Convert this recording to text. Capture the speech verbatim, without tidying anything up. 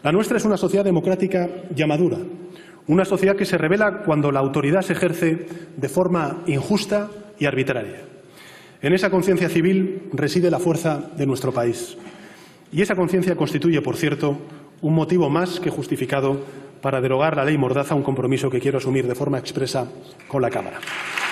La nuestra es una sociedad democrática ya madura, una sociedad que se revela cuando la autoridad se ejerce de forma injusta y arbitraria. En esa conciencia civil reside la fuerza de nuestro país. Y esa conciencia constituye, por cierto, un motivo más que justificado para derogar la ley Mordaza, un compromiso que quiero asumir de forma expresa con la Cámara.